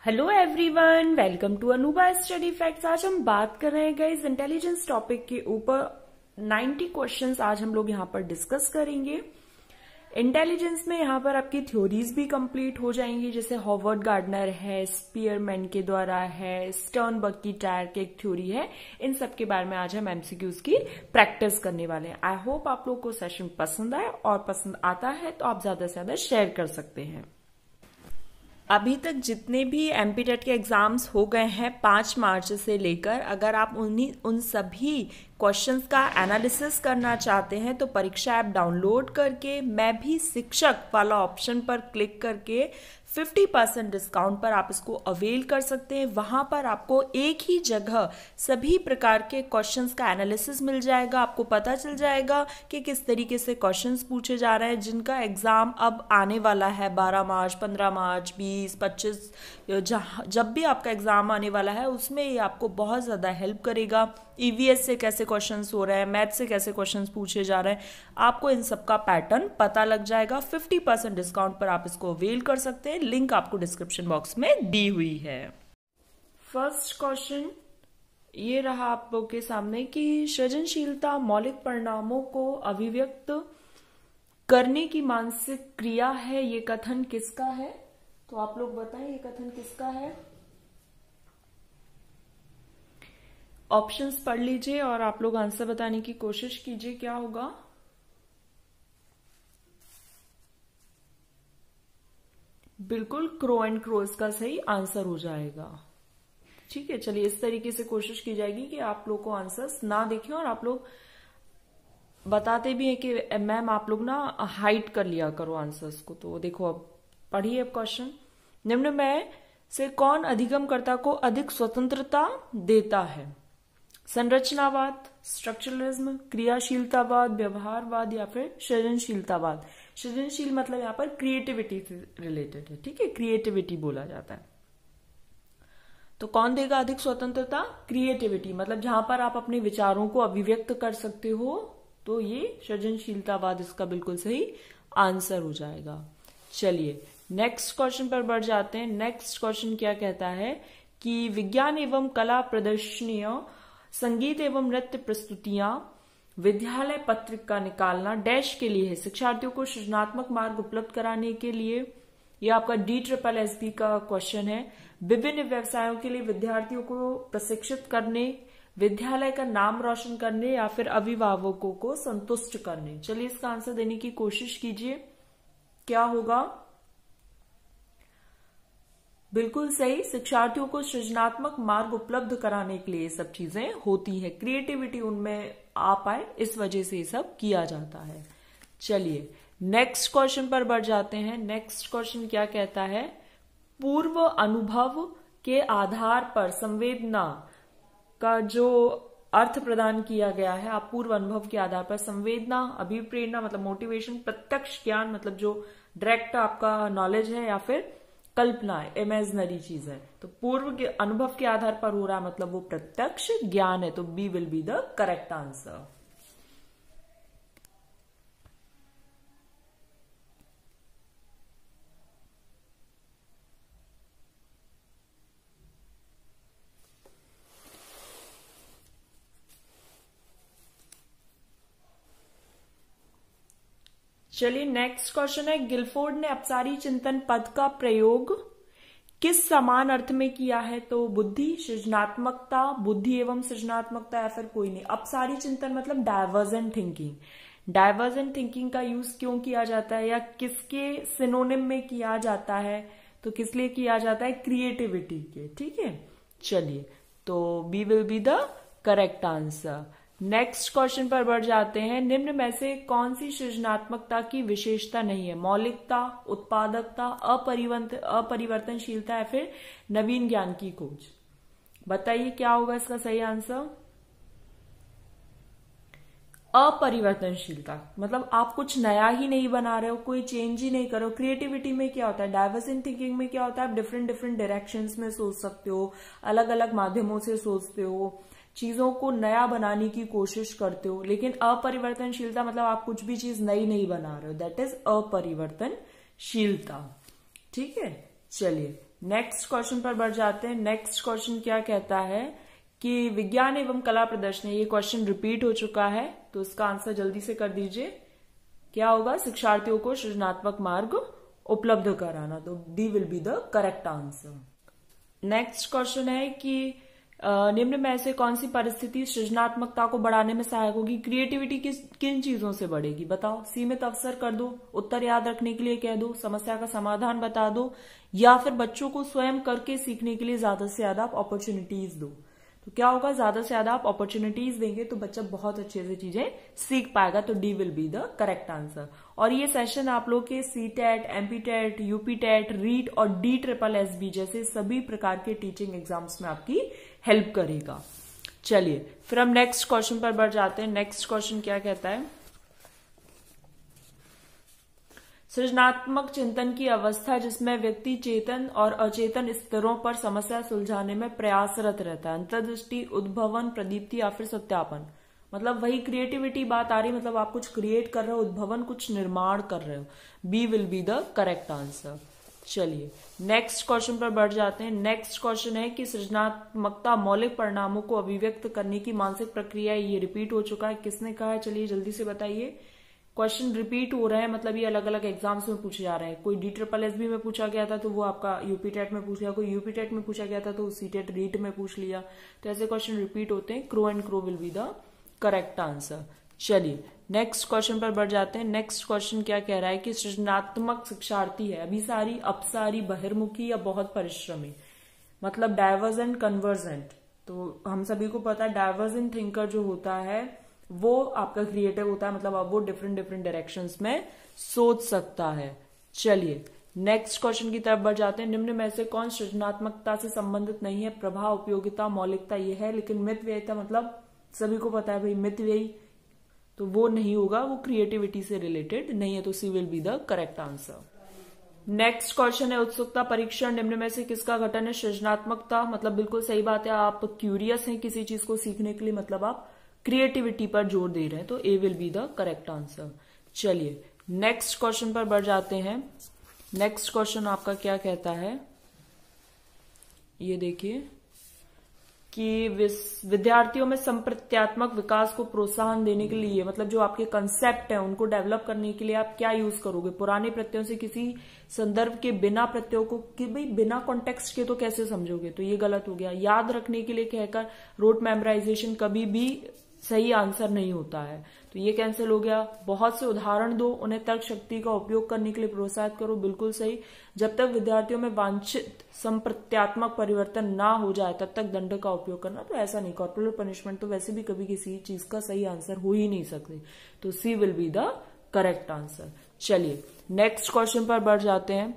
Hello everyone, welcome to Anubha study facts. आज हम बात कर रहे हैं गाइस इंटेलिजेंस टॉपिक के ऊपर 90 क्वेश्चंस आज हम लोग यहाँ पर डिस्कस करेंगे। इंटेलिजेंस में यहाँ पर आपकी थ्योरीज भी कंप्लीट हो जाएंगी, जैसे हॉवर्ड गार्डनर है, स्पीयरमैन के द्वारा है, स्टर्नबर्ग की टायर की एक थ्योरी है। इन सब के बारे में आज हम एमसीक्यूज की प्रैक्टिस करने वाले हैं। आई होप आप लोग को सेशन पसंद आए, और पसंद आता है तो आप ज्यादा से ज्यादा शेयर कर सकते हैं। अभी तक जितने भी एमपीटेट के एग्जाम्स हो गए हैं 5 मार्च से लेकर, अगर आप उन सभी क्वेश्चंस का एनालिसिस करना चाहते हैं तो परीक्षा ऐप डाउनलोड करके मैं भी शिक्षक वाला ऑप्शन पर क्लिक करके 50% डिस्काउंट पर आप इसको अवेल कर सकते हैं। वहां पर आपको एक ही जगह सभी प्रकार के क्वेश्चंस का एनालिसिस मिल जाएगा। आपको पता चल जाएगा कि किस तरीके से क्वेश्चंस पूछे जा रहे हैं, जिनका एग्जाम अब आने वाला है 12 मार्च, 15 मार्च, 20, 25, जब भी आपका एग्जाम आने वाला है उसमें ये आपको बहुत ज़्यादा हेल्प करेगा। ईवीएस से कैसे क्वेश्चंस हो रहे हैं, मैथ से कैसे क्वेश्चंस पूछे जा रहे हैं, आपको इन सब का पैटर्न पता लग जाएगा। 50% डिस्काउंट पर आप इसको अवेल कर सकते हैं। लिंक आपको डिस्क्रिप्शन बॉक्स में दी हुई है। फर्स्ट क्वेश्चन ये रहा आप लोग के सामने कि सृजनशीलता मौलिक परिणामों को अभिव्यक्त करने की मानसिक क्रिया है। ये कथन किसका है? तो आप लोग बताएं ये कथन किसका है। ऑप्शंस पढ़ लीजिए और आप लोग आंसर बताने की कोशिश कीजिए क्या होगा। बिल्कुल क्रो एंड क्रो इसका सही आंसर हो जाएगा। ठीक है, चलिए इस तरीके से कोशिश की जाएगी कि आप लोग को आंसर्स ना देखें और आप लोग बताते भी हैं कि मैम आप लोग ना हाइड कर लिया करो आंसर्स को। तो देखो अब पढ़िए अब क्वेश्चन। निम्न में से कौन अधिगमकर्ता को अधिक स्वतंत्रता देता है? संरचनावाद, स्ट्रक्चरलिज्म, क्रियाशीलतावाद, व्यवहारवाद या फिर सृजनशीलतावाद। सृजनशील मतलब यहाँ पर क्रिएटिविटी से रिलेटेड है। ठीक है, क्रिएटिविटी बोला जाता है। तो कौन देगा अधिक स्वतंत्रता? क्रिएटिविटी, मतलब जहां पर आप अपने विचारों को अभिव्यक्त कर सकते हो, तो ये सृजनशीलतावाद इसका बिल्कुल सही आंसर हो जाएगा। चलिए नेक्स्ट क्वेश्चन पर बढ़ जाते हैं। नेक्स्ट क्वेश्चन क्या कहता है कि विज्ञान एवं कला प्रदर्शनियों, संगीत एवं नृत्य प्रस्तुतियां, विद्यालय पत्रिका निकालना डैश के लिए है। शिक्षार्थियों को सृजनात्मक मार्ग उपलब्ध कराने के लिए। यह आपका DSSSB का क्वेश्चन है। विभिन्न व्यवसायों के लिए विद्यार्थियों को प्रशिक्षित करने, विद्यालय का नाम रोशन करने या फिर अभिभावकों को संतुष्ट करने। चलिए इसका आंसर देने की कोशिश कीजिए क्या होगा। बिल्कुल सही, शिक्षार्थियों को सृजनात्मक मार्ग उपलब्ध कराने के लिए सब चीजें होती है। क्रिएटिविटी उनमें आ पाए इस वजह से ये सब किया जाता है। चलिए नेक्स्ट क्वेश्चन पर बढ़ जाते हैं। नेक्स्ट क्वेश्चन क्या कहता है? पूर्व अनुभव के आधार पर संवेदना का जो अर्थ प्रदान किया गया है, आप पूर्व अनुभव के आधार पर संवेदना, अभिप्रेरणा मतलब मोटिवेशन, प्रत्यक्ष ज्ञान मतलब जो डायरेक्ट आपका नॉलेज है, या फिर कल्पना इमेजिनरी चीज है। तो पूर्व के अनुभव के आधार पर हो रहा है मतलब वो प्रत्यक्ष ज्ञान है। तो B will be the correct answer. चलिए नेक्स्ट क्वेश्चन है, गिलफोर्ड ने अपसारी चिंतन पद का प्रयोग किस समान अर्थ में किया है? तो बुद्धि, सृजनात्मकता, बुद्धि एवं सृजनात्मकता या फिर कोई नहीं। अपसारी चिंतन मतलब डायवर्जेंट थिंकिंग। डायवर्जेंट थिंकिंग का यूज क्यों किया जाता है या किसके सिनोनिम में किया जाता है? तो किस लिए किया जाता है? क्रिएटिविटी के। ठीक है, चलिए तो B will be the correct answer. Next question पर बढ़ जाते हैं। निम्न में से कौन सी सृजनात्मकता की विशेषता नहीं है? मौलिकता, उत्पादकता, अपरिवर्तनशीलता या फिर नवीन ज्ञान की खोज। बताइए क्या होगा इसका सही आंसर। अपरिवर्तनशीलता मतलब आप कुछ नया ही नहीं बना रहे हो, कोई चेंज ही नहीं करो। क्रिएटिविटी में क्या होता है? डाइवर्जेंट थिंकिंग में क्या होता है? आप डिफरेंट डिफरेंट डायरेक्शंस में सोच सकते हो, अलग अलग माध्यमों से सोचते हो, चीजों को नया बनाने की कोशिश करते हो। लेकिन अपरिवर्तनशीलता मतलब आप कुछ भी चीज नई नहीं बना रहे हो, दैट इज अपरिवर्तनशीलता। ठीक है, चलिए नेक्स्ट क्वेश्चन पर बढ़ जाते हैं। नेक्स्ट क्वेश्चन क्या कहता है कि विज्ञान एवं कला प्रदर्शनी, ये क्वेश्चन रिपीट हो चुका है तो इसका आंसर जल्दी से कर दीजिए। क्या होगा? शिक्षार्थियों को सृजनात्मक मार्ग उपलब्ध कराना, तो D will be the correct answer. Next question है कि निम्न में से कौन सी परिस्थिति सृजनात्मकता को बढ़ाने में सहायक होगी? क्रिएटिविटी किन चीजों से बढ़ेगी? बताओ। सीमित अवसर कर दो, उत्तर याद रखने के लिए कह दो, समस्या का समाधान बता दो, या फिर बच्चों को स्वयं करके सीखने के लिए ज्यादा से ज्यादा आप अपॉर्चुनिटीज दो। तो क्या होगा? ज्यादा से ज्यादा आप अपॉर्चुनिटीज देंगे तो बच्चा बहुत अच्छे से चीजें सीख पाएगा, तो D will be the correct answer. और ये सेशन आप लोग के सीटेट, एमपीटेट, यूपीटेट, रीट और DSSB जैसे सभी प्रकार के टीचिंग एग्जाम्स में आपकी हेल्प करेगा। चलिए फिर हम नेक्स्ट क्वेश्चन पर बढ़ जाते हैं। नेक्स्ट क्वेश्चन क्या कहता है? सृजनात्मक चिंतन की अवस्था जिसमें व्यक्ति चेतन और अचेतन स्तरों पर समस्या सुलझाने में प्रयासरत रहता है। अंतर्दृष्टि, उद्भवन, प्रदीप्ति या फिर सत्यापन। मतलब वही क्रिएटिविटी बात आ रही, मतलब आप कुछ क्रिएट कर रहे हो, उद्भवन कुछ निर्माण कर रहे हो। B will be the correct answer. चलिए नेक्स्ट क्वेश्चन पर बढ़ जाते हैं। नेक्स्ट क्वेश्चन है कि सृजनात्मकता मौलिक परिणामों को अभिव्यक्त करने की मानसिक प्रक्रिया। ये रिपीट हो चुका है, किसने कहा है? चलिए जल्दी से बताइए। क्वेश्चन रिपीट हो रहे हैं, मतलब ये अलग अलग एग्जाम्स में पूछे जा रहे हैं। कोई DSSB में पूछा गया था तो वो आपका यूपीटेट में पूछ लिया, कोई यूपीटेट में पूछा गया था तो सीटेट रीट में पूछ लिया। तो ऐसे क्वेश्चन रिपीट होते हैं। Crow and Crow will be the correct answer. चलिए नेक्स्ट क्वेश्चन पर बढ़ जाते हैं। नेक्स्ट क्वेश्चन क्या कह रहा है कि सृजनात्मक शिक्षार्थी है अभिसारी, अपसारी, बहिर्मुखी या बहुत परिश्रमी। मतलब डाइवर्जेंट, कन्वर्जेंट। तो हम सभी को पता है डाइवर्जेंट थिंकर जो होता है वो आपका क्रिएटिव होता है, मतलब अब वो डिफरेंट डायरेक्शंस में सोच सकता है। चलिए नेक्स्ट क्वेश्चन की तरफ बढ़ जाते हैं। निम्न में से कौन सृजनात्मकता से संबंधित नहीं है? प्रभाव, उपयोगिता, मौलिकता ये है, लेकिन मितव्ययिता मतलब सभी को पता है भाई मितव्ययी, तो वो नहीं होगा, वो क्रिएटिविटी से रिलेटेड नहीं है, तो C will be the correct answer. Next question है उत्सुकता परीक्षण। निम्न में से किसका घटन है? सृजनात्मकता। मतलब बिल्कुल सही बात है, आप क्यूरियस हैं किसी चीज को सीखने के लिए, मतलब आप क्रिएटिविटी पर जोर दे रहे हैं, तो A will be the correct answer. चलिए नेक्स्ट क्वेश्चन पर बढ़ जाते हैं। नेक्स्ट क्वेश्चन आपका क्या कहता है? ये देखिए कि विद्यार्थियों में संप्रत्यात्मक विकास को प्रोत्साहन देने के लिए, मतलब जो आपके कंसेप्ट है उनको डेवलप करने के लिए आप क्या यूज करोगे? पुराने प्रत्ययों से किसी संदर्भ के बिना प्रत्ययों को, कि भाई बिना कॉन्टेक्स्ट के तो कैसे समझोगे? तो ये गलत हो गया। याद रखने के लिए कहकर रोट मेमोराइजेशन कभी भी सही आंसर नहीं होता है, तो ये कैंसिल हो गया। बहुत से उदाहरण दो, उन्हें तर्क शक्ति का उपयोग करने के लिए प्रोत्साहित करो, बिल्कुल सही। जब तक विद्यार्थियों में वांछित संप्रत्यात्मक परिवर्तन ना हो जाए तब तक दंड का उपयोग करना, तो ऐसा नहीं। कॉर्पोरल पनिशमेंट तो वैसे भी कभी किसी चीज का सही आंसर हो ही नहीं सकते, तो C will be the correct answer. चलिए नेक्स्ट क्वेश्चन पर बढ़ जाते हैं।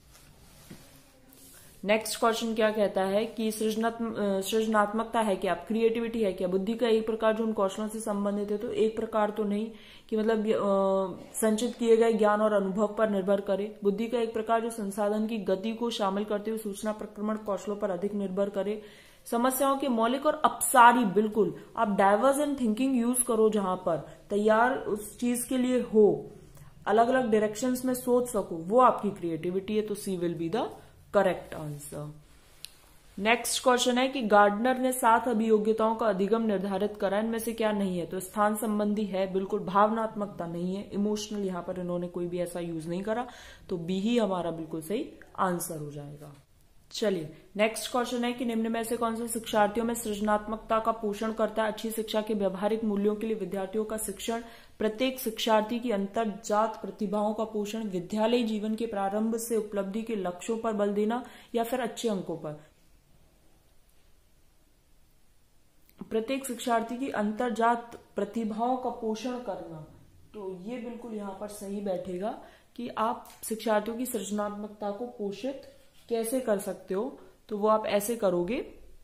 नेक्स्ट क्वेश्चन क्या कहता है कि सृजनात्मकता है क्या? क्रिएटिविटी है क्या? बुद्धि का एक प्रकार जो उन कौशलों से संबंधित है, तो एक प्रकार तो नहीं कि मतलब संचित किए गए ज्ञान और अनुभव पर निर्भर करे। बुद्धि का एक प्रकार जो संसाधन की गति को शामिल करते हुए सूचना प्रक्रमण कौशलों पर अधिक निर्भर करे। समस्याओं के मौलिक और अपसारी, बिल्कुल आप डाइवर्जेंट थिंकिंग यूज करो, जहां पर तैयार उस चीज के लिए हो, अलग अलग डायरेक्शंस में सोच सको, वो आपकी क्रिएटिविटी है, तो C will be the correct answer. Next question है कि गार्डनर ने 7 अभियोग्यताओं का अधिगम निर्धारित करा, इनमें से क्या नहीं है? तो स्थान संबंधी है, बिल्कुल। भावनात्मकता नहीं है, इमोशनल यहां पर इन्होंने कोई भी ऐसा यूज नहीं करा, तो बी ही हमारा बिल्कुल सही आंसर हो जाएगा। चलिए नेक्स्ट क्वेश्चन है कि निम्न में से कौन सा शिक्षार्थियों में सृजनात्मकता का पोषण करता है? अच्छी शिक्षा के व्यवहारिक मूल्यों के लिए विद्यार्थियों का शिक्षण, प्रत्येक शिक्षार्थी की अंतर्जात प्रतिभाओं का पोषण, विद्यालय जीवन के प्रारंभ से उपलब्धि के लक्ष्यों पर बल देना, या फिर अच्छे अंकों पर? प्रत्येक शिक्षार्थी की अंतर्जात प्रतिभाओं का पोषण करना, तो ये बिल्कुल यहां पर सही बैठेगा कि आप शिक्षार्थियों की सृजनात्मकता को पोषित कैसे कर सकते हो। तो वो आप ऐसे करोगे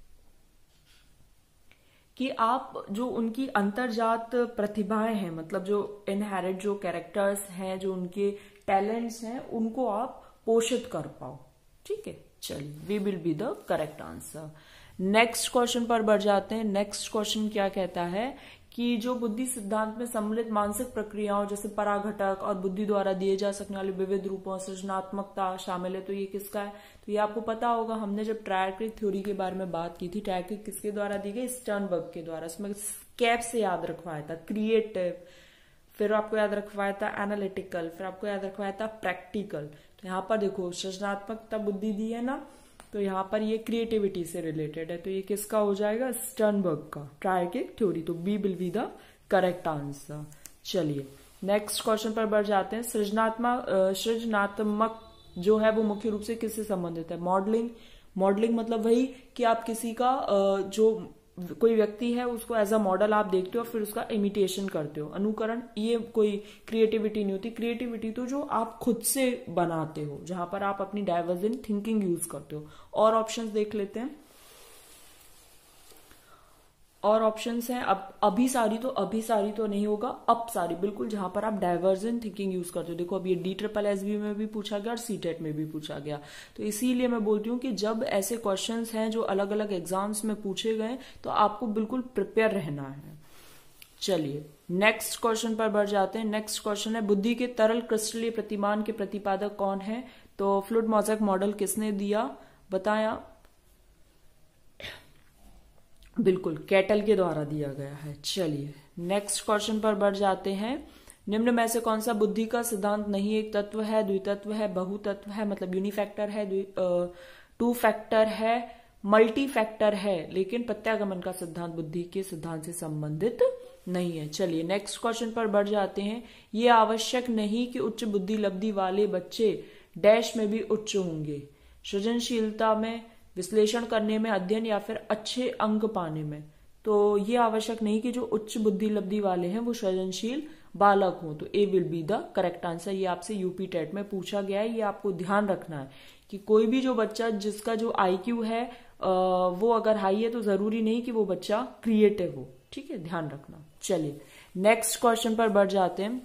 कि आप जो उनकी अंतर्जात प्रतिभाएं हैं, मतलब जो इनहेरिट जो कैरेक्टर्स हैं, जो उनके टैलेंट्स हैं, उनको आप पोषित कर पाओ। ठीक है, चलिए V will be the correct answer. Next question पर बढ़ जाते हैं। नेक्स्ट क्वेश्चन क्या कहता है कि जो बुद्धि सिद्धांत में सम्मिलित मानसिक प्रक्रियाओं जैसे पराघटक और बुद्धि द्वारा दिए जा सकने वाले विविध रूपों सृजनात्मकता शामिल है। तो ये किसका है? तो ये आपको पता होगा, हमने जब ट्रायर्किक थ्योरी के बारे में बात की थी, ट्रायर्किक किसके द्वारा दी गई? स्टर्नबर्ग के द्वारा। इसमें कैप से याद रखवाया था क्रिएटिव, फिर आपको याद रखवाया था एनालिटिकल, फिर आपको याद रखवाया था प्रैक्टिकल। तो यहाँ पर देखो सृजनात्मकता बुद्धि दी है ना, तो यहाँ पर ये क्रिएटिविटी से रिलेटेड है। तो ये किसका हो जाएगा? स्टर्नबर्ग का, ट्रायर्किक थ्योरी। तो B will be the correct answer. चलिए नेक्स्ट क्वेश्चन पर बढ़ जाते हैं। सृजनात्मक जो है वो मुख्य रूप से किससे संबंधित है? मॉडलिंग। मॉडलिंग मतलब वही कि आप किसी का जो कोई व्यक्ति है उसको एज अ मॉडल आप देखते हो और फिर उसका इमिटेशन करते हो, अनुकरण। ये कोई क्रिएटिविटी नहीं होती। क्रिएटिविटी तो जो आप खुद से बनाते हो, जहां पर आप अपनी डाइवर्जेंट थिंकिंग यूज करते हो। और ऑप्शंस देख लेते हैं। और ऑप्शंस हैं अब अभी सारी तो नहीं होगा, अब सारी बिल्कुल, जहां पर आप डाइवर्जेंट थिंकिंग यूज करते हो। देखो अब ये DSSB में भी पूछा गया और CTET में भी पूछा गया। तो इसीलिए मैं बोलती हूँ कि जब ऐसे क्वेश्चंस हैं जो अलग अलग एग्जाम्स में पूछे गए तो आपको बिल्कुल प्रिपेयर रहना है। चलिए नेक्स्ट क्वेश्चन पर बढ़ जाते हैं। नेक्स्ट क्वेश्चन है बुद्धि के तरल क्रिस्टलीय प्रतिमान के प्रतिपादक कौन है? तो फ्लूइड मोज़ेक मॉडल किसने दिया? बताया, बिल्कुल कैटल के द्वारा दिया गया है। चलिए नेक्स्ट क्वेश्चन पर बढ़ जाते हैं। निम्न में से कौन सा बुद्धि का सिद्धांत नहीं एक तत्व है, द्वितत्व है, बहुतत्व है, मतलब यूनिफैक्टर है, टू फैक्टर है, मल्टी फैक्टर है, लेकिन प्रत्यागमन का सिद्धांत बुद्धि के सिद्धांत से संबंधित नहीं है। चलिए नेक्स्ट क्वेश्चन पर बढ़ जाते हैं। ये आवश्यक नहीं कि उच्च बुद्धि लब्धि वाले बच्चे डैश में भी उच्च होंगे, सृजनशीलता में, विश्लेषण करने में, अध्ययन या फिर अच्छे अंक पाने में। तो ये आवश्यक नहीं कि जो उच्च बुद्धि लब्धि वाले हैं वो सृजनशील बालक हो। तो A will be the correct answer. ये आपसे यूपी टेट में पूछा गया है, ये आपको ध्यान रखना है कि कोई भी जो बच्चा जिसका जो IQ है वो अगर हाई है तो जरूरी नहीं कि वो बच्चा क्रिएटिव हो। ठीक है, ध्यान रखना। चलिए नेक्स्ट क्वेश्चन पर बढ़ जाते हैं।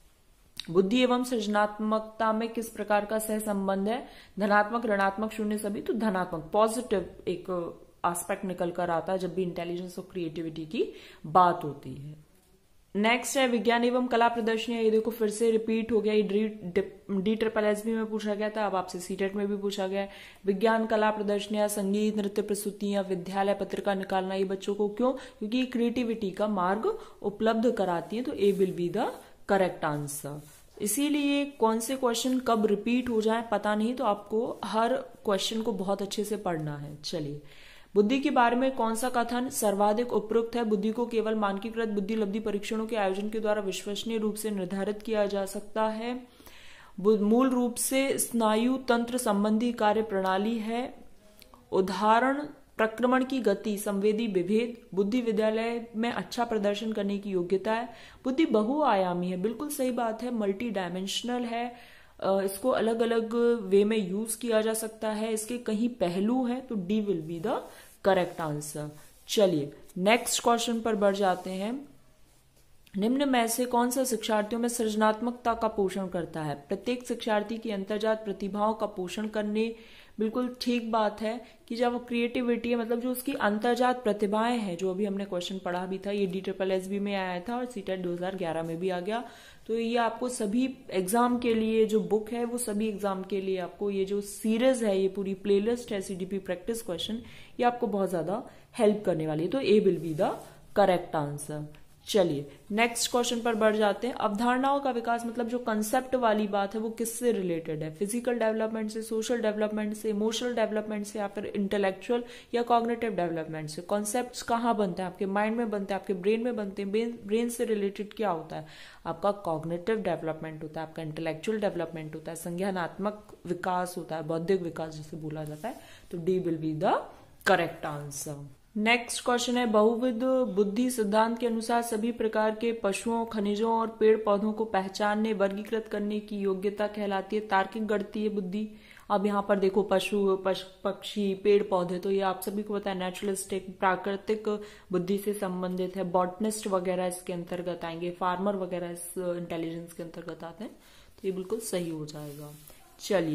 बुद्धि एवं सृजनात्मकता में किस प्रकार का सह संबंध है? धनात्मक, ऋणात्मक, शून्य, सभी। तो धनात्मक, पॉजिटिव एक एस्पेक्ट निकल कर आता है जब भी इंटेलिजेंस और क्रिएटिविटी की बात होती है। नेक्स्ट है विज्ञान एवं कला प्रदर्शनियां। ये देखो फिर से रिपीट हो गया, ये DSSB में पूछा गया था, अब आपसे CTET में भी पूछा गया है। विज्ञान कला प्रदर्शनियां, संगीत नृत्य प्रस्तुतियां, विद्यालय पत्रिका निकालना, ये बच्चों को क्यों? क्योंकि क्रिएटिविटी का मार्ग उपलब्ध कराती है। तो A will be the correct answer. इसीलिए कौन से क्वेश्चन कब रिपीट हो जाए पता नहीं, तो आपको हर क्वेश्चन को बहुत अच्छे से पढ़ना है। चलिए बुद्धि के बारे में कौन सा कथन सर्वाधिक उपयुक्त है? बुद्धि को केवल मानकीकृत बुद्धि लब्धि परीक्षणों के आयोजन के द्वारा विश्वसनीय रूप से निर्धारित किया जा सकता है। मूल रूप से स्नायु तंत्र संबंधी कार्य प्रणाली है। उदाहरण प्रक्रमण की गति, संवेदी विभेद। बुद्धि विद्यालय में अच्छा प्रदर्शन करने की योग्यता है। बुद्धि बहुआयामी है, बिल्कुल सही बात है, मल्टी डायमेंशनल है, इसको अलग अलग वे में यूज किया जा सकता है, इसके कई पहलू हैं। तो D will be the correct answer. चलिए नेक्स्ट क्वेश्चन पर बढ़ जाते हैं। निम्न में से कौन सा शिक्षार्थियों में सृजनात्मकता का पोषण करता है? प्रत्येक शिक्षार्थी की अंतर्जात प्रतिभाओं का पोषण करने, बिल्कुल ठीक बात है कि जब क्रिएटिविटी है मतलब जो उसकी अंतर्जात प्रतिभाएं हैं, जो अभी हमने क्वेश्चन पढ़ा भी था, ये DSSB में आया था और CTET 2011 में भी आ गया। तो ये आपको सभी एग्जाम के लिए जो बुक है वो सभी एग्जाम के लिए आपको ये जो सीरीज है, ये पूरी प्लेलिस्ट है CDP प्रैक्टिस क्वेश्चन, ये आपको बहुत ज्यादा हेल्प करने वाली है। तो A will be the correct answer. चलिए नेक्स्ट क्वेश्चन पर बढ़ जाते हैं। अवधारणाओं का विकास मतलब जो कंसेप्ट वाली बात है वो किससे रिलेटेड है? फिजिकल डेवलपमेंट से, सोशल डेवलपमेंट से, इमोशनल डेवलपमेंट से, या फिर इंटेलेक्चुअल या कॉग्निटिव डेवलपमेंट से? कॉन्सेप्ट्स कहाँ बनते हैं? आपके माइंड में बनते हैं, आपके ब्रेन में बनते हैं। ब्रेन से रिलेटेड क्या होता है? आपका कॉग्निटिव डेवलपमेंट होता है, आपका इंटेलेक्चुअल डेवलपमेंट होता है, संज्ञानात्मक विकास होता है, बौद्धिक विकास जिसे बोला जाता है। तो D will be the correct answer. Next question है बहुविध बुद्धि सिद्धांत के अनुसार सभी प्रकार के पशुओं, खनिजों और पेड़ पौधों को पहचानने, वर्गीकृत करने की योग्यता कहलाती है तार्किक गणितीय बुद्धि। अब यहाँ पर देखो पशु, पक्षी, पेड़ पौधे, तो ये आप सभी को पता है नेचुरलिस्टिक प्राकृतिक बुद्धि से संबंधित है। बॉटनिस्ट वगैरह इसके अंतर्गत आएंगे, फार्मर वगैरह इस इंटेलिजेंस के अंतर्गत आते हैं। तो ये बिल्कुल सही हो जाएगा। चलिए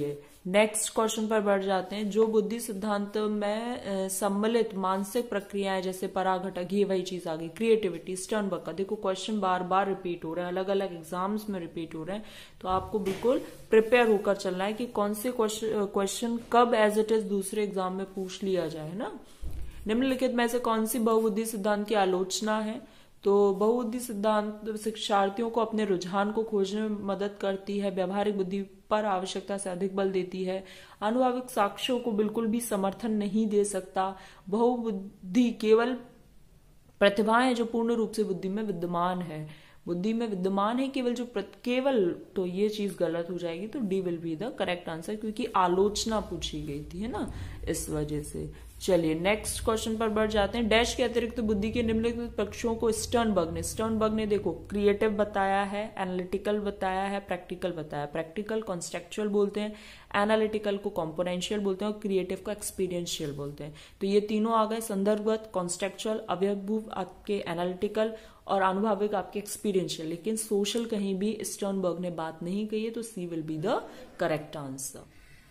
नेक्स्ट क्वेश्चन पर बढ़ जाते हैं। जो बुद्धि सिद्धांत में सम्मिलित मानसिक प्रक्रियाएं जैसे पराघटक, ये वही चीज आ गई। क्रिएटिविटी, स्टर्नबर्ग का देखो क्वेश्चन बार बार रिपीट हो रहे हैं, अलग अलग एग्जाम्स में रिपीट हो रहे हैं, तो आपको बिल्कुल प्रिपेयर होकर चलना है कि कौन से क्वेश्चन कब एज इट इज दूसरे एग्जाम में पूछ लिया जाए ना। निम्नलिखित में से कौन सी बहुबुद्धि सिद्धांत की आलोचना है? तो बहुबुद्धि सिद्धांत शिक्षार्थियों को अपने रुझान को खोजने में मदद करती है, व्यवहारिक बुद्धि पर आवश्यकता से अधिक बल देती है, आनुभाविक साक्ष्यों को बिल्कुल भी समर्थन नहीं दे सकता। बहुबुद्धि केवल प्रतिभाएं जो पूर्ण रूप से बुद्धि में विद्यमान है, बुद्धि में विद्यमान है केवल जो केवल, तो ये चीज गलत हो जाएगी, तो D will be the correct answer, क्योंकि आलोचना पूछी गई थी है ना, इस वजह से। चलिए नेक्स्ट क्वेश्चन पर बढ़ जाते हैं। डैश के अतिरिक्त बुद्धि के निम्नलिखित पक्षों को स्टर्नबर्ग ने देखो क्रिएटिव बताया है, एनालिटिकल बताया है, प्रैक्टिकल बताया। प्रैक्टिकल कॉन्सेप्चुअल बोलते हैं, एनालिटिकल को कॉम्पोनेंशियल बोलते हैं और क्रिएटिव को एक्सपीरियंशियल बोलते हैं। तो ये तीनों आ गए, संदर्भगत कॉन्सेप्चुअल, अवयवभूत आपके एनालिटिकल और अनुभाविक आपके एक्सपीरियंशियल। लेकिन सोशल कहीं भी स्टर्नबर्ग ने बात नहीं कही है, तो C will be the correct answer.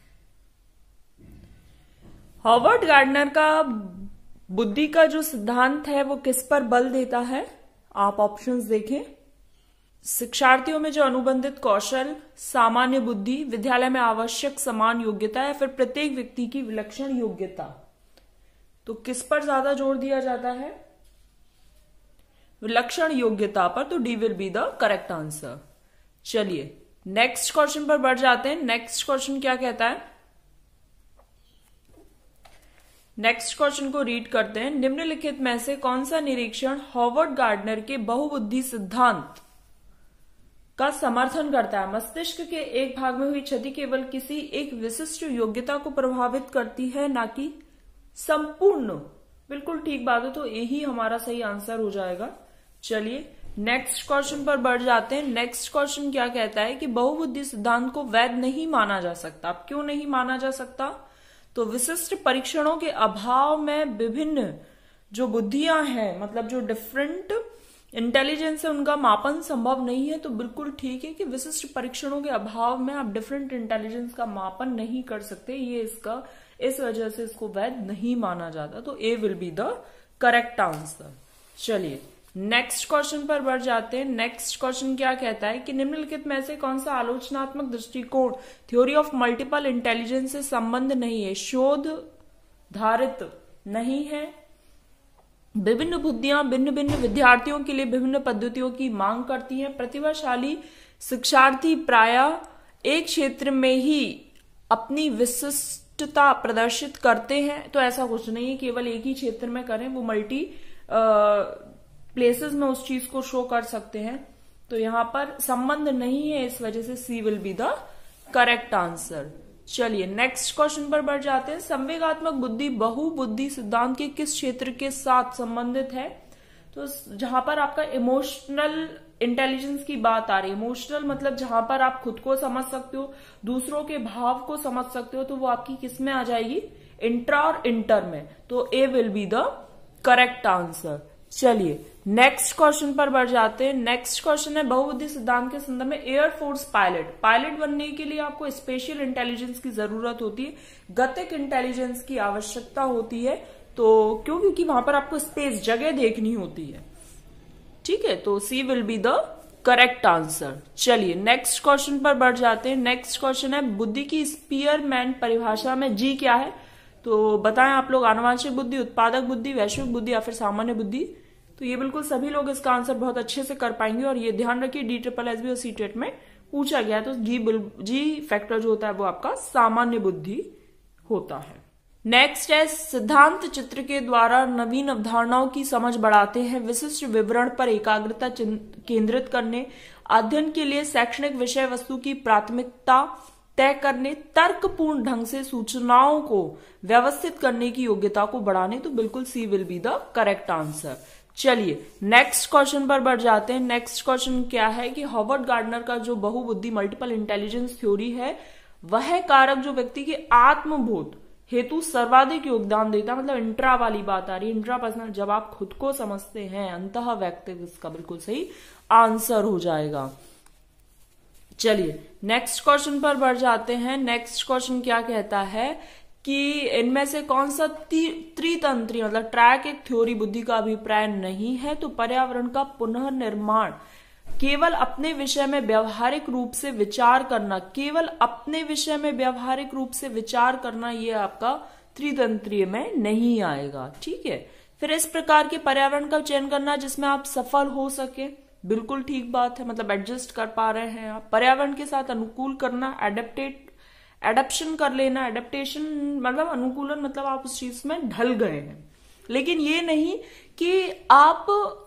Howard Gardner का बुद्धि का जो सिद्धांत है वो किस पर बल देता है? आप ऑप्शंस देखें। शिक्षार्थियों में जो अनुबंधित कौशल, सामान्य बुद्धि, विद्यालय में आवश्यक समान योग्यता या फिर प्रत्येक व्यक्ति की विलक्षण योग्यता, तो किस पर ज्यादा जोर दिया जाता है? विलक्षण योग्यता पर, तो D will be the correct answer. चलिए नेक्स्ट क्वेश्चन पर बढ़ जाते हैं। नेक्स्ट क्वेश्चन क्या कहता है? नेक्स्ट क्वेश्चन को रीड करते हैं। निम्नलिखित में से कौन सा निरीक्षण हॉवर्ड गार्डनर के बहुबुद्धि सिद्धांत का समर्थन करता है? मस्तिष्क के एक भाग में हुई क्षति केवल किसी एक विशिष्ट योग्यता को प्रभावित करती है, ना कि संपूर्ण। बिल्कुल ठीक बात है, तो यही हमारा सही आंसर हो जाएगा। चलिए नेक्स्ट क्वेश्चन पर बढ़ जाते हैं। नेक्स्ट क्वेश्चन क्या कहता है कि बहुबुद्धि सिद्धांत को वैध नहीं माना जा सकता। अब क्यों नहीं माना जा सकता? तो विशिष्ट परीक्षणों के अभाव में विभिन्न जो बुद्धियां हैं, मतलब जो डिफरेंट इंटेलिजेंस है, उनका मापन संभव नहीं है। तो बिल्कुल ठीक है कि विशिष्ट परीक्षणों के अभाव में आप डिफरेंट इंटेलिजेंस का मापन नहीं कर सकते, ये इसका, इस वजह से इसको वैध नहीं माना जाता। तो A will be the correct answer. चलिए नेक्स्ट क्वेश्चन पर बढ़ जाते हैं। नेक्स्ट क्वेश्चन क्या कहता है कि निम्नलिखित में से कौन सा आलोचनात्मक दृष्टिकोण थ्योरी ऑफ मल्टीपल इंटेलिजेंस से संबंध नहीं है, शोध धारित नहीं है? विभिन्न बुद्धियां भिन्न भिन्न विद्यार्थियों के लिए विभिन्न पद्धतियों की मांग करती हैं। प्रतिभाशाली शिक्षार्थी प्रायः एक क्षेत्र में ही अपनी विशिष्टता प्रदर्शित करते हैं। तो ऐसा कुछ नहीं है केवल एक ही क्षेत्र में करें, वो मल्टी प्लेसेस में उस चीज को शो कर सकते हैं। तो यहां पर संबंध नहीं है, इस वजह से C will be the correct answer. चलिए नेक्स्ट क्वेश्चन पर बढ़ जाते हैं। संवेगात्मक बुद्धि बहुबुद्धि सिद्धांत के किस क्षेत्र के साथ संबंधित है? तो जहां पर आपका इमोशनल इंटेलिजेंस की बात आ रही है, इमोशनल मतलब जहां पर आप खुद को समझ सकते हो, दूसरों के भाव को समझ सकते हो, तो वो आपकी किस में आ जाएगी? इंट्रा और इंटर में। तो A will be the correct answer. चलिए नेक्स्ट क्वेश्चन पर बढ़ जाते हैं। नेक्स्ट क्वेश्चन है बहुबुद्धि सिद्धांत के संदर्भ में एयरफोर्स पायलट बनने के लिए आपको स्पेशल इंटेलिजेंस की जरूरत होती है, गतिक इंटेलिजेंस की आवश्यकता होती है। तो क्यों? क्योंकि वहां पर आपको स्पेस, जगह देखनी होती है। ठीक है, तो C will be the correct answer. चलिए नेक्स्ट क्वेश्चन पर बढ़ जाते हैं। नेक्स्ट क्वेश्चन है बुद्धि की स्पीयरमैन परिभाषा में जी क्या है? तो बताएं आप लोग, आनुवांशिक बुद्धि, उत्पादक बुद्धि, वैश्विक बुद्धि या फिर सामान्य बुद्धि? तो ये बिल्कुल सभी लोग इसका आंसर बहुत अच्छे से कर पाएंगे। और ये ध्यान रखिए DSSB और CTET में पूछा गया है, तो जी फैक्टर जो होता है वो आपका सामान्य बुद्धि होता है। नेक्स्ट है सिद्धांत चित्र के द्वारा नवीन अवधारणाओं की समझ बढ़ाते हैं, विशिष्ट विवरण पर एकाग्रता केंद्रित करने, अध्ययन के लिए शैक्षणिक विषय वस्तु की प्राथमिकता तय करने, तर्कपूर्ण ढंग से सूचनाओं को व्यवस्थित करने की योग्यता को बढ़ाने। तो बिल्कुल C will be the correct answer. चलिए नेक्स्ट क्वेश्चन पर बढ़ जाते हैं। नेक्स्ट क्वेश्चन क्या है कि हॉवर्ड गार्डनर का जो बहुबुद्धि मल्टीपल इंटेलिजेंस थ्योरी है, वह कारक जो व्यक्ति के आत्मबोध हेतु सर्वाधिक योगदान देता, मतलब इंट्रा वाली बात आ रही है, इंट्रा पर्सनल, जब आप खुद को समझते हैं, अंतः व्यक्तित्व, इसका बिल्कुल सही आंसर हो जाएगा। चलिए नेक्स्ट क्वेश्चन पर बढ़ जाते हैं। नेक्स्ट क्वेश्चन क्या कहता है कि इनमें से कौन सा त्रितंत्री मतलब ट्रैक एक थ्योरी बुद्धि का अभिप्राय नहीं है। तो पर्यावरण का पुनर्निर्माण केवल अपने विषय में व्यवहारिक रूप से विचार करना, केवल अपने विषय में व्यवहारिक रूप से विचार करना, ये आपका त्रितंत्रीय में नहीं आएगा। ठीक है, फिर इस प्रकार के पर्यावरण का चयन करना जिसमें आप सफल हो सके, बिल्कुल ठीक बात है, मतलब एडजस्ट कर पा रहे हैं आप। पर्यावरण के साथ अनुकूल करना, एडेप्शन कर लेना, एडेप्टेशन मतलब अनुकूलन, मतलब आप उस चीज में ढल गए हैं। लेकिन ये नहीं कि आप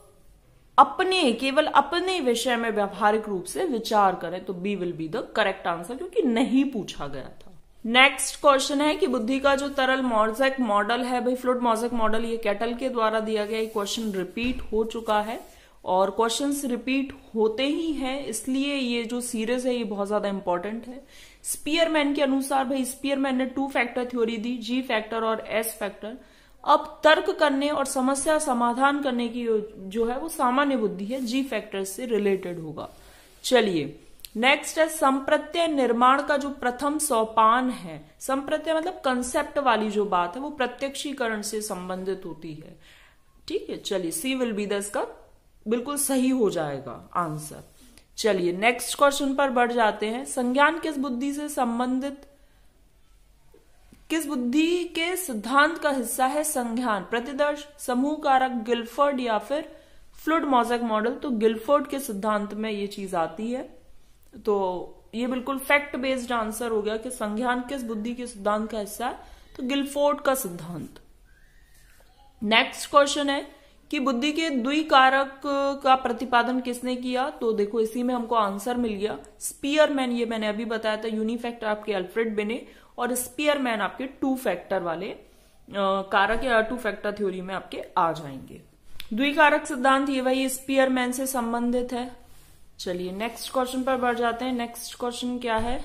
केवल अपने विषय में व्यावहारिक रूप से विचार करें। तो B will be the correct answer, क्योंकि नहीं पूछा गया था। नेक्स्ट क्वेश्चन है कि बुद्धि का जो तरल मोज़ेक मॉडल है, भाई फ्लूइड मोज़ेक मॉडल, ये कैटल के द्वारा दिया गया क्वेश्चन रिपीट हो चुका है और क्वेश्चंस रिपीट होते ही हैं, इसलिए ये जो सीरीज है ये बहुत ज्यादा इंपॉर्टेंट है। स्पीयरमैन के अनुसार, भाई स्पीयरमैन ने 2 फैक्टर थ्योरी दी, जी फैक्टर और एस फैक्टर। अब तर्क करने और समस्या समाधान करने की जो है वो सामान्य बुद्धि है, जी फैक्टर से रिलेटेड होगा। चलिए नेक्स्ट है संप्रत्यय निर्माण का जो प्रथम सोपान है। संप्रत्यय मतलब कंसेप्ट वाली जो बात है वो प्रत्यक्षीकरण से संबंधित होती है। ठीक है, चलिए सी विल बी द इसका बिल्कुल सही हो जाएगा आंसर। चलिए नेक्स्ट क्वेश्चन पर बढ़ जाते हैं। संज्ञान किस बुद्धि से संबंधित, किस बुद्धि के सिद्धांत का हिस्सा है संज्ञान? प्रतिदर्श, समूह कारक, गिलफोर्ड या फिर फ्लूइड मोज़ेक मॉडल? तो गिलफोर्ड के सिद्धांत में ये चीज आती है, तो ये बिल्कुल फैक्ट बेस्ड आंसर हो गया कि संज्ञान किस बुद्धि के सिद्धांत का हिस्सा है, तो गिलफोर्ड का सिद्धांत। नेक्स्ट क्वेश्चन है कि बुद्धि के द्विकारक का प्रतिपादन किसने किया? तो देखो इसी में हमको आंसर मिल गया, स्पीयरमैन। ये मैंने अभी बताया था, यूनिफैक्टर आपके अल्फ्रेड बिने और स्पीयरमैन आपके 2 फैक्टर वाले कारक या 2 फैक्टर थ्योरी में आपके आ जाएंगे। द्विकारक सिद्धांत ये वही स्पीयरमैन से संबंधित है। चलिए नेक्स्ट क्वेश्चन पर बढ़ जाते हैं। नेक्स्ट क्वेश्चन क्या है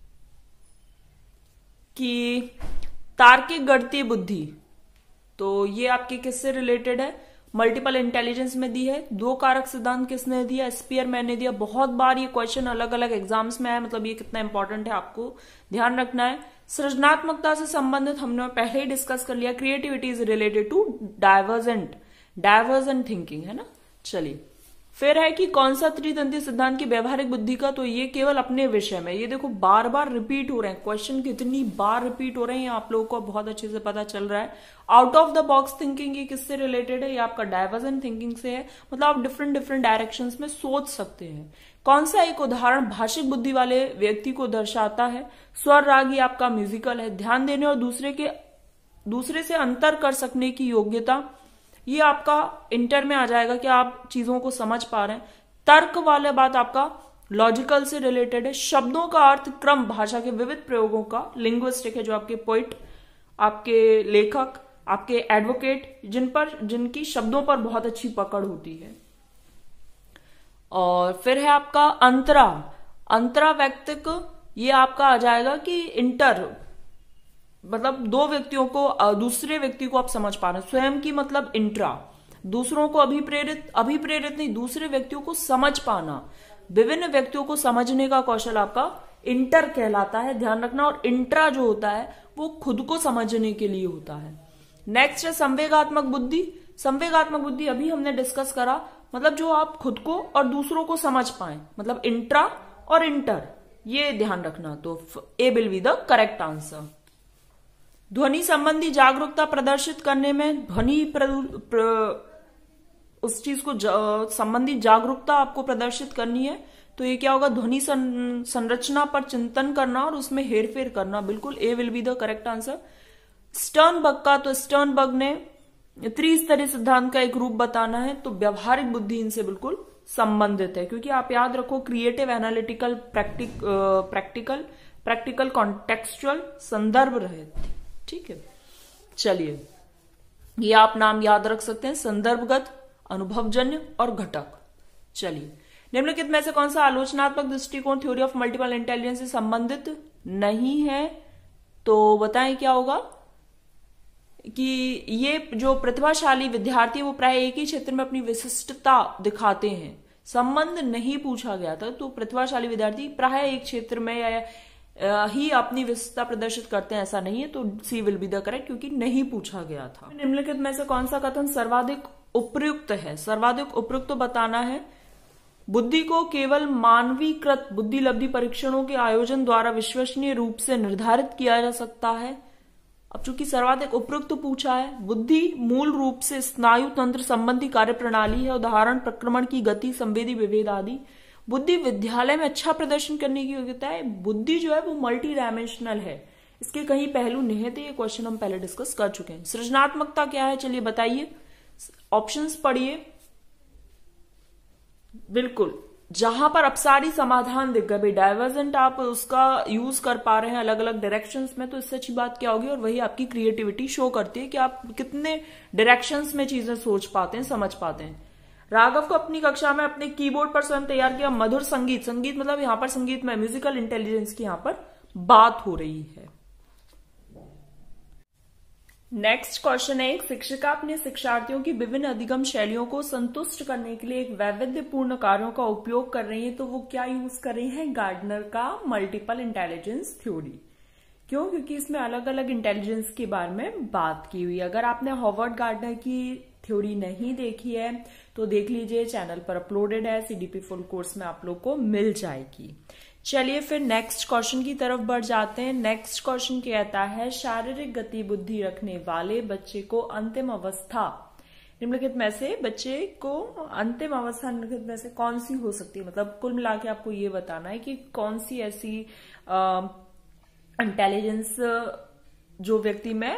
कि तार्किक गणितीय बुद्धि, तो ये आपके किससे रिलेटेड है? मल्टीपल इंटेलिजेंस में दी है। 2 कारक सिद्धांत किसने दिया? स्पीयरमैन ने दिया। बहुत बार ये क्वेश्चन अलग अलग एग्जाम्स में आया, मतलब ये कितना इंपॉर्टेंट है आपको ध्यान रखना है। सृजनात्मकता से संबंधित हमने पहले ही डिस्कस कर लिया, creativity is related to divergent thinking, है ना। चलिए फिर है कि कौन सा त्रितंत्री सिद्धांत की व्यवहारिक बुद्धि का, तो ये केवल अपने विषय में। ये देखो बार बार रिपीट हो रहे हैं क्वेश्चन, कितनी बार रिपीट हो रहे हैं आप लोगों को बहुत अच्छे से पता चल रहा है। Out of the box thinking ये किससे रिलेटेड है? ये आपका डाइवर्जेंट थिंकिंग से है, मतलब आप डिफरेंट डायरेक्शंस में सोच सकते हैं। कौन सा एक उदाहरण भाषिक बुद्धि वाले व्यक्ति को दर्शाता है? स्वर राग ये आपका म्यूजिकल है। ध्यान देने और दूसरे से अंतर कर सकने की योग्यता, ये आपका इंटर में आ जाएगा कि आप चीजों को समझ पा रहे हैं। तर्क वाला बात आपका लॉजिकल से रिलेटेड है। शब्दों का अर्थ क्रम, भाषा के विविध प्रयोगों का, लिंग्विस्टिक है जो आपके पोइट, आपके लेखक, आपके एडवोकेट, जिनकी शब्दों पर बहुत अच्छी पकड़ होती है। और फिर है आपका अंतरा व्यक्तिक, ये आपका आ जाएगा कि इंटर मतलब 2 व्यक्तियों को, दूसरे व्यक्ति को आप समझ पा रहे हैं। स्वयं की मतलब इंट्रा, दूसरों को अभिप्रेरित नहीं, दूसरे व्यक्तियों को समझ पाना, विभिन्न व्यक्तियों को समझने का कौशल आपका इंटर कहलाता है, ध्यान रखना। और इंट्रा जो होता है वो खुद को समझने के लिए होता है। नेक्स्ट है संवेगात्मक बुद्धि। संवेगात्मक बुद्धि अभी हमने डिस्कस करा, मतलब जो आप खुद को और दूसरों को समझ पाए, मतलब इंट्रा और इंटर, ये ध्यान रखना। तो A will be the correct answer. ध्वनि संबंधी जागरूकता प्रदर्शित करने में उस चीज को संबंधी जागरूकता आपको प्रदर्शित करनी है, तो ये क्या होगा? ध्वनि संरचना पर चिंतन करना और उसमें हेरफेर करना, बिल्कुल A will be the correct answer. Sternberg का, तो स्टर्नबर्ग ने त्रिस्तरीय सिद्धांत का एक रूप बताना है, तो व्यवहारिक बुद्धि इनसे बिल्कुल संबंधित है, क्योंकि आप याद रखो क्रिएटिव, एनालिटिकल, प्रैक्टिकल, कॉन्टेक्सचुअल संदर्भ रहे। ठीक है, चलिए ये आप नाम याद रख सकते हैं, संदर्भगत, अनुभवजन्य और घटक। चलिए निम्नलिखित में से कौन सा आलोचनात्मक दृष्टिकोण थ्योरी ऑफ मल्टीपल इंटेलिजेंस से संबंधित नहीं है? तो बताएं क्या होगा कि ये जो प्रतिभाशाली विद्यार्थी वो प्राय एक ही क्षेत्र में अपनी विशिष्टता दिखाते हैं, संबंध नहीं पूछा गया था, तो प्रतिभाशाली विद्यार्थी प्राय एक क्षेत्र में या ही अपनी विशेषता प्रदर्शित करते हैं, ऐसा नहीं है। तो C will be the correct, क्योंकि नहीं पूछा गया था। निम्नलिखित में से कौन सा कथन सर्वाधिक उपयुक्त है? सर्वाधिक उपयुक्त तो बताना है। बुद्धि को केवल मानवीकृत बुद्धि लब्धि परीक्षणों के आयोजन द्वारा विश्वसनीय रूप से निर्धारित किया जा सकता है। अब चूंकि सर्वाधिक उपयुक्त तो पूछा है, बुद्धि मूल रूप से स्नायु तंत्र संबंधी कार्य प्रणाली है, उदाहरण प्रक्रमण की गति, संवेदी विभेद आदि। बुद्धि विद्यालय में अच्छा प्रदर्शन करने की योग्यता है। बुद्धि जो है वो मल्टी डायमेंशनल है, इसके कई पहलू निहित है। ये क्वेश्चन हम पहले डिस्कस कर चुके हैं। सृजनात्मकता क्या है, चलिए बताइए, ऑप्शंस पढ़िए। बिल्कुल, जहां पर अपसारी समाधान दिख गए, भाई डाइवर्जेंट आप उसका यूज कर पा रहे हैं अलग अलग डायरेक्शंस में, तो इससे अच्छी बात क्या होगी? और वही आपकी क्रिएटिविटी शो करती है कि आप कितने डायरेक्शंस में चीजें सोच पाते हैं, समझ पाते हैं। राघव को अपनी कक्षा में अपने कीबोर्ड पर स्वयं तैयार किया मधुर संगीत, संगीत मतलब यहां पर संगीत में म्यूजिकल इंटेलिजेंस की यहां पर बात हो रही है। नेक्स्ट क्वेश्चन है, एक शिक्षिका अपने शिक्षार्थियों की विभिन्न अधिगम शैलियों को संतुष्ट करने के लिए एक वैविध्यपूर्ण कार्यों का उपयोग कर रही है, तो वो क्या यूज कर रही है? गार्डनर का मल्टीपल इंटेलिजेंस थ्योरी। क्यों? क्योंकि इसमें अलग अलग इंटेलिजेंस के बारे में बात की हुई है। अगर आपने हॉवर्ड गार्डनर की थ्योरी नहीं देखी है तो देख लीजिए, चैनल पर अपलोडेड है, सीडीपी फुल कोर्स में आप लोग को मिल जाएगी। चलिए फिर नेक्स्ट क्वेश्चन की तरफ बढ़ जाते हैं। नेक्स्ट क्वेश्चन कहता है, शारीरिक गति बुद्धि रखने वाले बच्चे को अंतिम अवस्था निम्नलिखित में से बच्चे को अंतिम अवस्था निम्नलिखित में से कौन सी हो सकती है? मतलब कुल मिला के आपको ये बताना है कि कौन सी ऐसी इंटेलिजेंस जो व्यक्ति में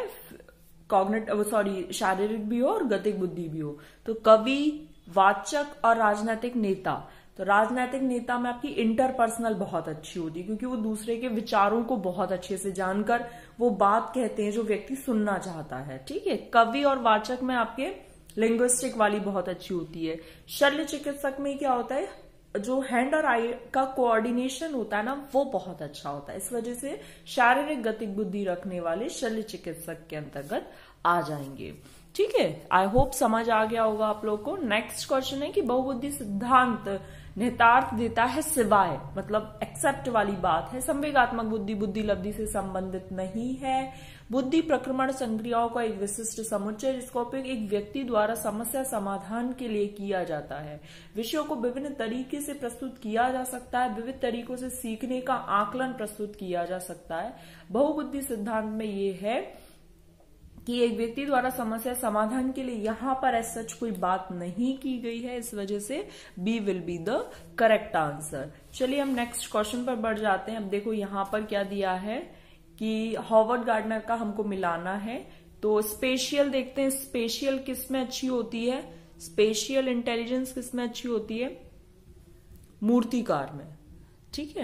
शारीरिक भी हो और गतिक बुद्धि भी हो। तो कवि, वाचक और राजनीतिक नेता। तो राजनीतिक नेता में आपकी इंटरपर्सनल बहुत अच्छी होती है, क्योंकि वो दूसरे के विचारों को बहुत अच्छे से जानकर वो बात कहते हैं जो व्यक्ति सुनना चाहता है। ठीक है। कवि और वाचक में आपके लिंग्विस्टिक वाली बहुत अच्छी होती है। शल्य चिकित्सक में क्या होता है, जो हैंड और आई का कोऑर्डिनेशन होता है ना, वो बहुत अच्छा होता है। इस वजह से शारीरिक गतिक बुद्धि रखने वाले शल्य चिकित्सक के अंतर्गत आ जाएंगे। ठीक है, आई होप समझ आ गया होगा आप लोग को। नेक्स्ट क्वेश्चन है कि बहुबुद्धि सिद्धांत निहितार्थ देता है सिवाय, मतलब एक्सेप्ट वाली बात है, संवेगात्मक बुद्धि बुद्धि लब्धि से संबंधित नहीं है। बुद्धि प्रक्रमण संक्रियाओं का एक विशिष्ट समुच्चय जिसका उपयोग एक व्यक्ति द्वारा समस्या समाधान के लिए किया जाता है। विषयों को विभिन्न तरीके से प्रस्तुत किया जा सकता है, विविध तरीकों से सीखने का आकलन प्रस्तुत किया जा सकता है। बहुबुद्धि सिद्धांत में ये है कि एक व्यक्ति द्वारा समस्या समाधान के लिए यहां पर एज सच कोई बात नहीं की गई है, इस वजह से B will be the correct answer. चलिए हम नेक्स्ट क्वेश्चन पर बढ़ जाते हैं। अब देखो यहां पर क्या दिया है कि हॉवर्ड गार्डनर का हमको मिलाना है, तो स्पेशियल देखते हैं। स्पेशियल किस में अच्छी होती है? स्पेशियल इंटेलिजेंस किस में अच्छी होती है? मूर्तिकार में। ठीक है,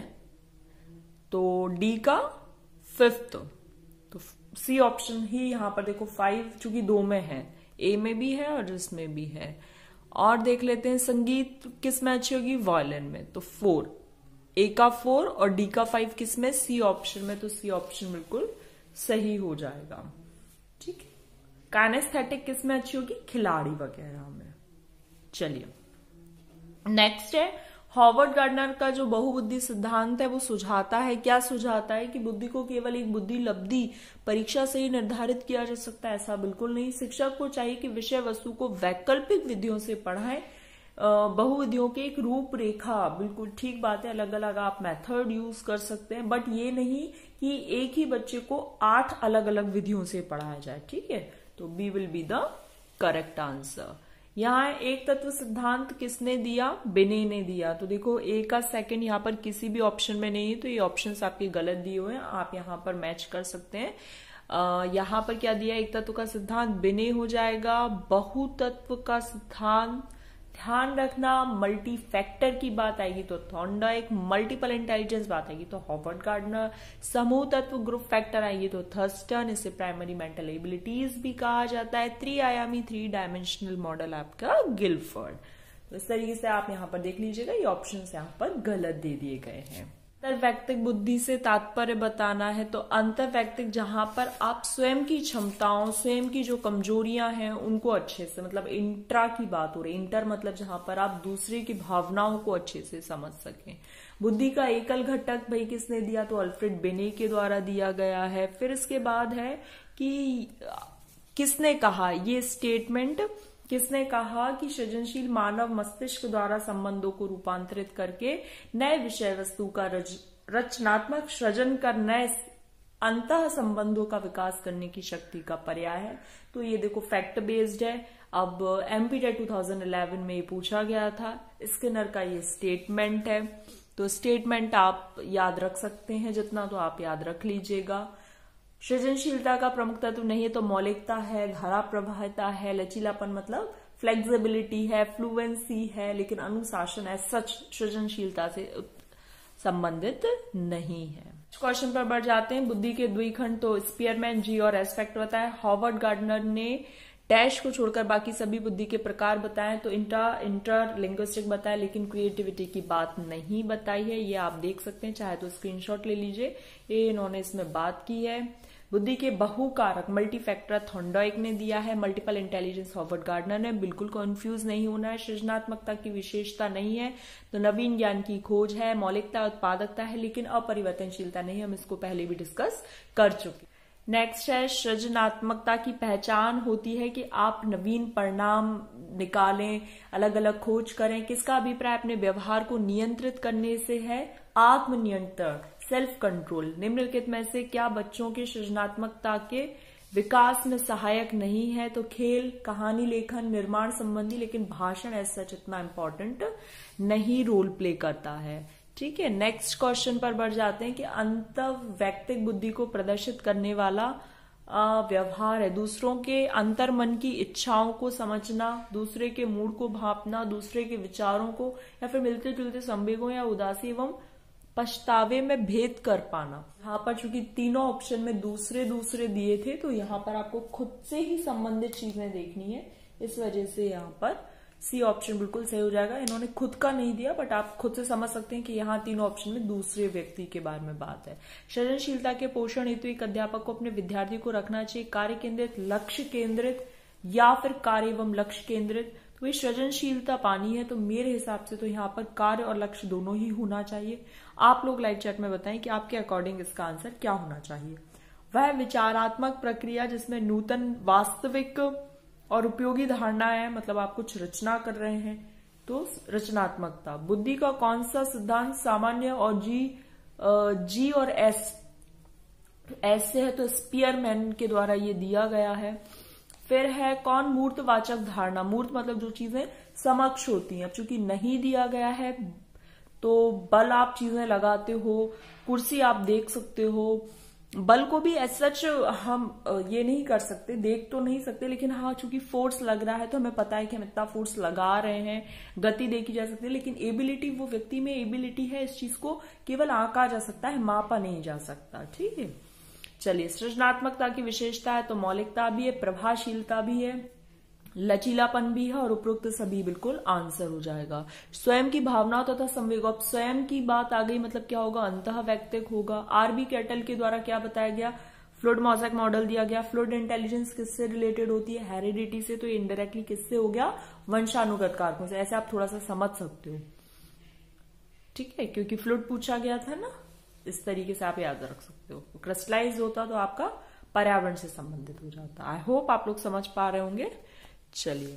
तो डी का 5th, तो सी ऑप्शन ही यहां पर देखो 5 चूंकि 2 में है, ए में भी है और इसमें भी है। और देख लेते हैं संगीत किस में अच्छी होगी? वायलिन में, तो 4, ए का 4 और डी का 5 किस में? सी ऑप्शन में, तो सी ऑप्शन बिल्कुल सही हो जाएगा। ठीक है। काइनेस्थेटिक किस में अच्छी होगी? खिलाड़ी वगैरह में। चलिए नेक्स्ट है, हॉवर्ड गार्डनर का जो बहुबुद्धि सिद्धांत है वो सुझाता है, क्या सुझाता है कि बुद्धि को केवल एक बुद्धि लब्धि परीक्षा से ही निर्धारित किया जा सकता है, ऐसा बिल्कुल नहीं। शिक्षक को चाहिए कि विषय वस्तु को वैकल्पिक विधियों से पढ़ाएं। बहुविधियों की एक रूपरेखा, बिल्कुल ठीक बात है, अलग अलग आप मेथड यूज कर सकते हैं, बट ये नहीं कि एक ही बच्चे को 8 अलग अलग विधियों से पढ़ाया जाए। ठीक है, तो B will be the correct answer. यहाँ एक तत्व सिद्धांत किसने दिया? बिने ने दिया। तो देखो ए का 2nd यहाँ पर किसी भी ऑप्शन में नहीं है, तो ये ऑप्शंस आपके गलत दिए हुए हैं, आप यहाँ पर मैच कर सकते हैं। यहाँ पर क्या दिया? एक तत्व का सिद्धांत बिने हो जाएगा। बहुतत्व का सिद्धांत, ध्यान रखना, मल्टी फैक्टर की बात आएगी तो थॉर्नडाइक, मल्टीपल इंटेलिजेंस बात आएगी तो हॉवर्ड गार्डनर, समूह तत्व ग्रुप फैक्टर आएगी तो थर्स्टन, इसे प्राइमरी मेंटल एबिलिटीज भी कहा जाता है। 3 आयामी 3 डायमेंशनल मॉडल आपका गिलफर्ड। तो इस तरीके से आप यहाँ पर देख लीजिएगा, ये ऑप्शंस यहाँ पर गलत दे दिए गए हैं। अंतर्वैयक्तिक बुद्धि से तात्पर्य बताना है तो अंतर्वैयक्तिक जहां पर आप स्वयं की क्षमताओं, स्वयं की जो कमजोरियां हैं उनको अच्छे से, मतलब इंट्रा की बात हो रही है। इंटर मतलब जहां पर आप दूसरे की भावनाओं को अच्छे से समझ सकें। बुद्धि का एकल घटक भाई किसने दिया, तो अल्फ्रेड बिने के द्वारा दिया गया है। फिर इसके बाद है कि किसने कहा, ये स्टेटमेंट किसने कहा कि सृजनशील मानव मस्तिष्क द्वारा संबंधों को रूपांतरित करके नए विषय वस्तु का रचनात्मक सृजन कर नए अंतः संबंधों का विकास करने की शक्ति का पर्याय है। तो ये देखो फैक्ट बेस्ड है। अब एमपीटेट 2011 में ये पूछा गया था। स्किनर का ये स्टेटमेंट है, तो स्टेटमेंट आप याद रख सकते हैं जितना, तो आप याद रख लीजिएगा। सृजनशीलता का प्रमुख तत्व नहीं है तो मौलिकता है, धारा प्रवाहिता है, लचीलापन मतलब फ्लेक्सिबिलिटी है, फ्लुएंसी है, लेकिन अनुशासन है सच सृजनशीलता से संबंधित नहीं है। क्वेश्चन पर बढ़ जाते हैं। बुद्धि के द्विखंड तो स्पीयरमैन जी और एस फैक्ट बताया। हॉवर्ड गार्डनर ने डैश को छोड़कर बाकी सभी बुद्धि के प्रकार बताए, तो इंटर लिंग्विस्टिक बताया, लेकिन क्रिएटिविटी की बात नहीं बताई है। ये आप देख सकते हैं, चाहे तो स्क्रीनशॉट ले लीजिए, ये इन्होंने इसमें बात की है। बुद्धि के बहुकारक मल्टीफैक्टर थॉर्नडाइक ने दिया है। मल्टीपल इंटेलिजेंस हॉवर्ड गार्डनर ने। बिल्कुल कंफ्यूज नहीं होना है। सृजनात्मकता की विशेषता नहीं है तो नवीन ज्ञान की खोज है। मौलिकता उत्पादकता है लेकिन अपरिवर्तनशीलता नहीं, हम इसको पहले भी डिस्कस कर चुके। नेक्स्ट है सृजनात्मकता की पहचान होती है कि आप नवीन परिणाम निकालें, अलग अलग खोज करें। किसका अभिप्राय अपने व्यवहार को नियंत्रित करने से है, आत्मनियंत्रण, सेल्फ कंट्रोल। निम्नलिखित में से क्या बच्चों के सृजनात्मकता के विकास में सहायक नहीं है, तो खेल, कहानी लेखन, निर्माण संबंधी, लेकिन भाषण ऐसा इतना इंपॉर्टेंट नहीं रोल प्ले करता है। ठीक है, नेक्स्ट क्वेश्चन पर बढ़ जाते हैं कि अंतर्वैयक्तिक बुद्धि को प्रदर्शित करने वाला व्यवहार है दूसरों के अंतर्मन की इच्छाओं को समझना, दूसरे के मूड को भांपना, दूसरे के विचारों को या फिर मिलते जुलते संवेगों या उदासी एवं पछतावे में भेद कर पाना। यहाँ पर चूंकि तीनों ऑप्शन में दूसरे दूसरे दिए थे तो यहाँ पर आपको खुद से ही संबंधित चीजें देखनी है, इस वजह से यहाँ पर सी ऑप्शन बिल्कुल सही हो जाएगा। इन्होंने खुद का नहीं दिया बट आप खुद से समझ सकते हैं कि यहाँ तीनों ऑप्शन में दूसरे व्यक्ति के बारे में बात है। सृजनशीलता के पोषण हेतु एक अध्यापक को अपने विद्यार्थी को रखना चाहिए कार्य केंद्रित, लक्ष्य केंद्रित या फिर कार्य एवं लक्ष्य केंद्रित। तो ये सृजनशीलता पानी है तो मेरे हिसाब से तो यहाँ पर कार्य और लक्ष्य दोनों ही होना चाहिए। आप लोग लाइव चैट में बताएं कि आपके अकॉर्डिंग इसका आंसर क्या होना चाहिए। वह विचारात्मक प्रक्रिया जिसमें नूतन, वास्तविक और उपयोगी धारणाएं है, मतलब आप कुछ रचना कर रहे हैं तो रचनात्मकता। बुद्धि का कौन सा सिद्धांत सामान्य और जी और एस से है, तो स्पीयरमैन के द्वारा ये दिया गया है। फिर है कौन मूर्तवाचक धारणा, मूर्त मतलब जो चीजें समक्ष होती हैं। अब चूंकि नहीं दिया गया है तो बल आप चीजें लगाते हो, कुर्सी आप देख सकते हो, बल को भी एज सच हम ये नहीं कर सकते, देख तो नहीं सकते, लेकिन हाँ चूंकि फोर्स लग रहा है तो हमें पता है कि हम इतना फोर्स लगा रहे हैं, गति देखी जा सकती है। लेकिन एबिलिटी, वो व्यक्ति में एबिलिटी है, इस चीज को केवल आंका जा सकता है, मापा नहीं जा सकता। ठीक है, चलिए सृजनात्मकता की विशेषता है तो मौलिकता भी है, प्रभावशीलता भी है, लचीलापन भी है और उपरोक्त सभी बिल्कुल आंसर हो जाएगा। स्वयं की भावनाओं तथा संवेग, अब स्वयं की बात आ गई मतलब क्या होगा, अंतःवैयक्तिक होगा। आरबी कैटल के द्वारा क्या बताया गया, फ्लूइड मोज़ेक मॉडल दिया गया। फ्लूइड इंटेलिजेंस किससे रिलेटेड होती है, हेरिडिटी से, तो ये इनडायरेक्टली किससे हो गया, वंशानुगत कारकों से। ऐसे आप थोड़ा सा समझ सकते हो, ठीक है, क्योंकि फ्लूइड पूछा गया था ना, इस तरीके से आप याद रख सकते हो। क्रिस्टलाइज होता तो आपका पर्यावरण से संबंधित हो जाता। आई होप आप लोग समझ पा रहे होंगे। चलिए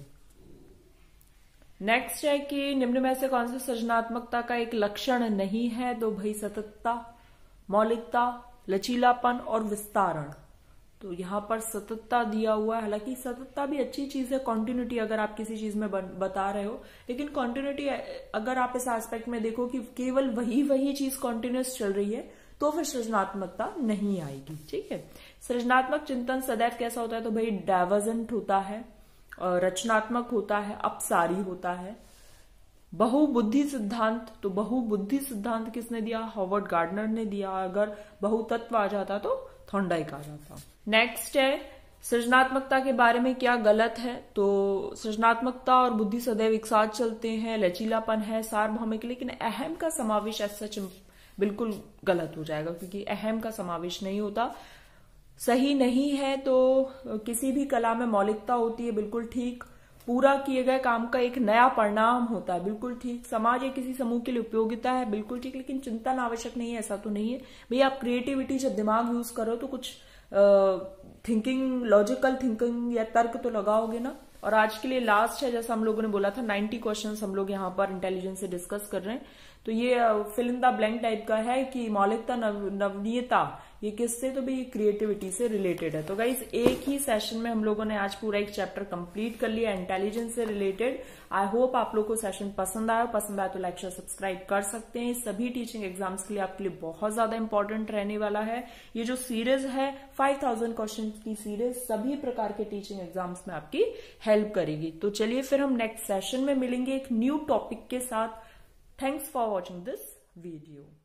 नेक्स्ट है कि निम्न में से कौन सी सृजनात्मकता का एक लक्षण नहीं है, तो भाई सततता, मौलिकता, लचीलापन और विस्तारण। तो यहां पर सततता दिया हुआ है, हालांकि सततता भी अच्छी चीज है, कॉन्टिन्यूटी अगर आप किसी चीज में बता रहे हो, लेकिन कॉन्टिन्यूटी अगर आप इस एस्पेक्ट में देखो कि केवल वही चीज कॉन्टिन्यूस चल रही है तो फिर सृजनात्मकता नहीं आएगी। ठीक है, सृजनात्मक चिंतन सदैव कैसा होता है, तो भाई डाइवर्जेंट होता है, रचनात्मक होता है, अपसारी होता है। बहुबुद्धि सिद्धांत, तो बहुबुद्धि सिद्धांत किसने दिया, हॉवर्ड गार्डनर ने दिया। अगर बहुतत्व आ जाता तो थॉर्नडाइक आ जाता। नेक्स्ट है सृजनात्मकता के बारे में क्या गलत है, तो सृजनात्मकता और बुद्धि सदैव एक साथ चलते हैं, लचीलापन है, सार्वभौमिक, लेकिन अहम का समावेश सच बिल्कुल गलत हो जाएगा, क्योंकि अहम का समावेश नहीं होता। सही नहीं है तो किसी भी कला में मौलिकता होती है, बिल्कुल ठीक। पूरा किए गए काम का एक नया परिणाम होता है, बिल्कुल ठीक। समाज या किसी समूह के लिए उपयोगिता है, बिल्कुल ठीक। लेकिन चिंतन आवश्यक नहीं है, ऐसा तो नहीं है भाई। आप क्रिएटिविटी जब दिमाग यूज करो तो कुछ थिंकिंग, लॉजिकल थिंकिंग या तर्क तो लगाओगे ना। और आज के लिए लास्ट है, जैसा हम लोगों ने बोला था 90 क्वेश्चंस हम लोग यहाँ पर इंटेलिजेंस से डिस्कस कर रहे हैं। तो ये fill in the blank type का है कि मौलिकता, नवनीयता, ये किससे, तो भी क्रिएटिविटी से रिलेटेड है। तो गाइस एक ही सेशन में हम लोगों ने आज पूरा एक चैप्टर कंप्लीट कर लिया इंटेलिजेंस से रिलेटेड। आई होप आप लोग को सेशन पसंद आया तो लाइक शेयर सब्सक्राइब कर सकते हैं। सभी टीचिंग एग्जाम्स के लिए आपके लिए बहुत ज्यादा इंपॉर्टेंट रहने वाला है। ये जो सीरीज है 5000 क्वेश्चन की सीरीज सभी प्रकार के टीचिंग एग्जाम्स में आपकी हेल्प करेगी। तो चलिए फिर हम नेक्स्ट सेशन में मिलेंगे एक न्यू टॉपिक के साथ। Thanks for watching this video.